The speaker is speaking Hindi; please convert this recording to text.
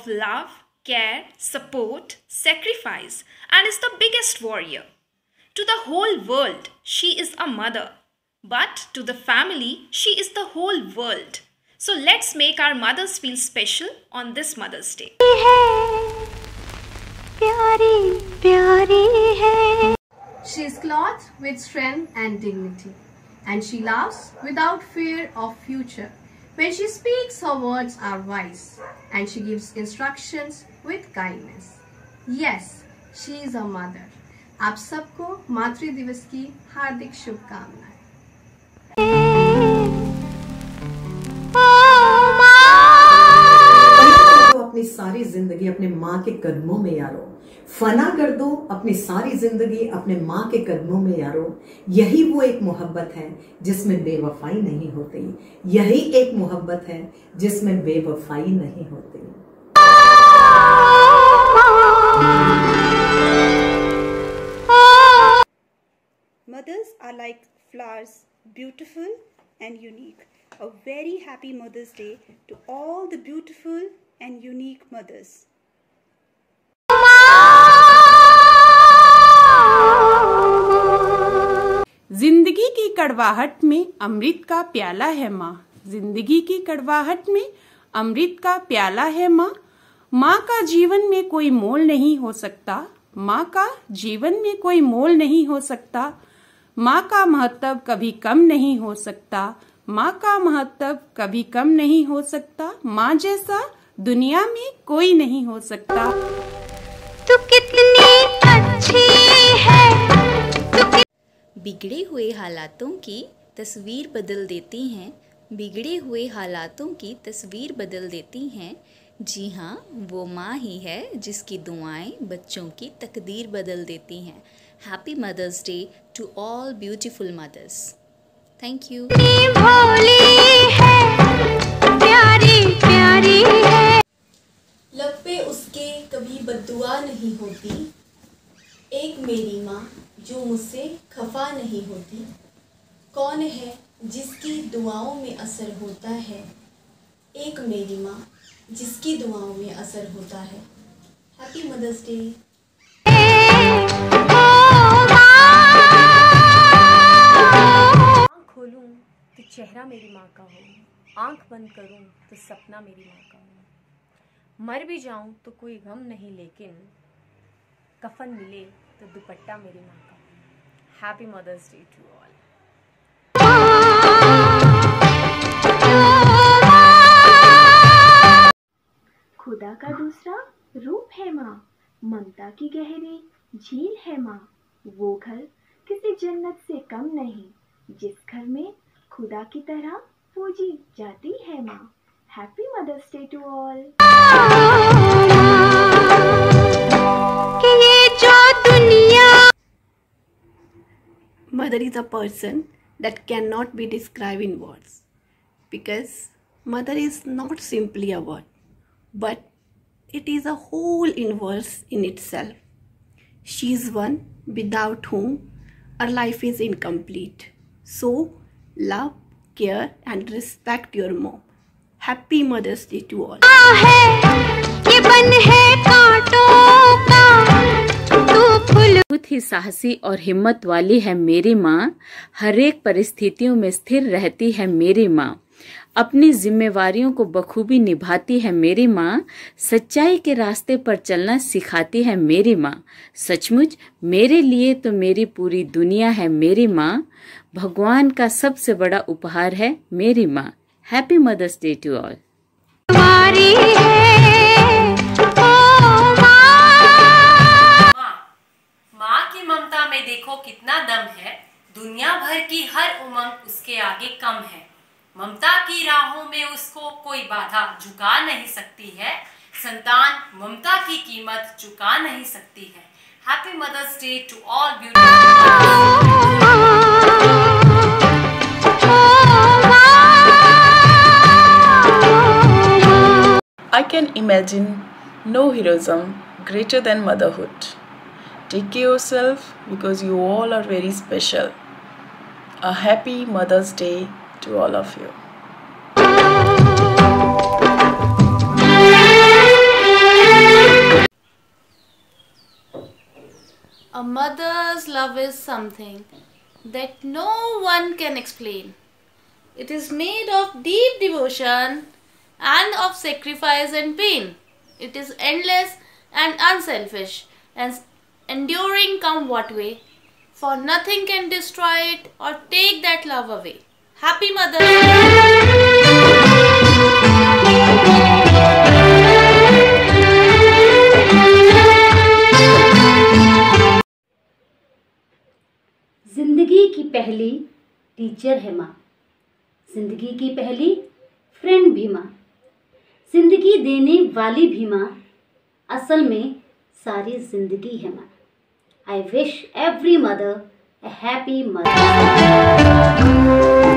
love, care, support, sacrifice, and is the biggest warrior. To the whole world, she is a mother. But to the family, she is the whole world. So let's make our mothers feel special on this Mother's Day. She is clothed with strength and dignity, and she laughs without fear of future. When she speaks, her words are wise, and she gives instructions with kindness. Yes, she is a mother. आप सबको मातृ दिवस की हार्दिक शुभकामनाएं। अपनी सारी जिंदगी अपने माँ के कदमों में यारो, फना कर दो अपनी सारी जिंदगी अपने माँ के कदमों में यारो। यही वो एक मोहब्बत है जिसमें बेवफाई नहीं होती, यही एक मोहब्बत है जिसमें बेवफाई नहीं होती। Mothers are like flowers, beautiful and unique. A very happy Mother's Day to all the beautiful and unique mothers. जिंदगी की कड़वाहट में अमृत का प्याला है माँ, जिंदगी की कड़वाहट में अमृत का प्याला है माँ। माँ का जीवन में कोई मोल नहीं हो सकता, माँ का जीवन में कोई मोल नहीं हो सकता। माँ का महत्व कभी कम नहीं हो सकता, माँ का महत्व कभी कम नहीं हो सकता। माँ जैसा दुनिया में कोई नहीं हो सकता। तू कितनी अच्छी है। बिगड़े हुए हालातों की तस्वीर बदल देती हैं, बिगड़े हुए हालातों की तस्वीर बदल देती हैं। जी हाँ, वो माँ ही है जिसकी दुआएं बच्चों की तकदीर बदल देती हैं। Happy mother's day to all beautiful mothers. Thank you. भोली है, प्यारी प्यारी है। लब पे उसके कभी बद्दुआ नहीं होती, एक मेरी माँ जो मुझसे खफा नहीं होती। कौन है जिसकी दुआओं में असर होता है, एक मेरी माँ जिसकी दुआओं में असर होता है। Happy mother's day. आँख खोलूं तो चेहरा मेरी माँ का हो, आँख बंद करूं तो सपना मेरी माँ का हो। मर भी जाऊं तो कोई गम नहीं, लेकिन कफन मिले तो दुपट्टा मेरी माँ का हो। Happy mother's day to all. खुदा का दूसरा रूप है माँ, ममता की गहरी झील है माँ। वो घर किसी जन्नत से कम नहीं, जिस घर में खुदा की तरह पूजी जाती है माँ। Happy mother's day to all. Mother is a person that cannot be described in words, because mother is not simply a word, but it is a whole universe in itself. She is one without whom our life is incomplete. So, love, care and respect your mom. Happy Mother's Day to all. बहुत ही साहसी और हिम्मत वाली है मेरी माँ, हर एक परिस्थितियों में स्थिर रहती है मेरी माँ। अपनी जिम्मेवारियों को बखूबी निभाती है मेरी माँ, सच्चाई के रास्ते पर चलना सिखाती है मेरी माँ। सचमुच मेरे लिए तो मेरी पूरी दुनिया है मेरी माँ, भगवान का सबसे बड़ा उपहार है मेरी माँ। Happy mother's day to all. माँ की ममता में देखो कितना दम है, दुनिया भर की हर उमंग उसके आगे कम है। ममता की राहों में उसको कोई बाधा झुका नहीं सकती है, संतान ममता की कीमत चुका नहीं सकती है। Happy mother's day to all beautiful. I can imagine no heroism greater than motherhood. Take care of yourself because you all are very special. A happy Mother's Day to all of you. A mother's love is something that no one can explain. It is made of deep devotion and of sacrifice and pain. It is endless and unselfish and enduring come what way, for nothing can destroy it or take that love away. Happy Mother's जिंदगी की पहली टीचर है माँ, जिंदगी की पहली फ्रेंड भी माँ, जिंदगी देने वाली भी माँ, असल में सारी जिंदगी है माँ। I wish every mother a happy mother.